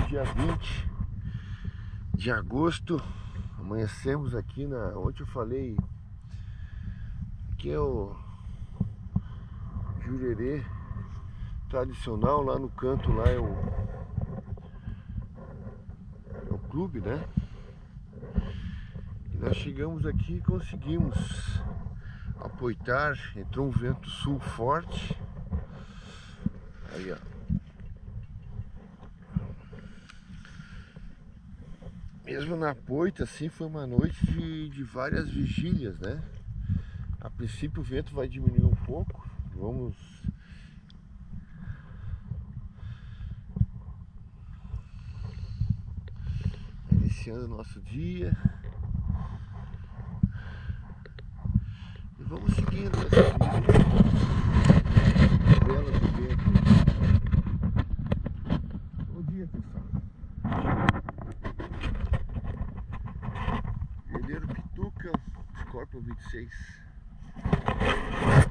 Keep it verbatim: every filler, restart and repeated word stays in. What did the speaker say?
dia vinte de agosto. Amanhecemos aqui na... Ontem eu falei que é o jurerê tradicional. Lá no canto lá é o, é o clube, né? E nós chegamos aqui e conseguimos apoitar. Entrou um vento sul forte. Aí, ó. Mesmo na poita, assim, foi uma noite de, de várias vigílias, né? A princípio o vento vai diminuir um pouco. Vamos iniciando o nosso dia. E vamos seguindo essa trilha bela do vento. Bom dia, pessoal. Herdeiro Pituca, Scorpion vinte e seis.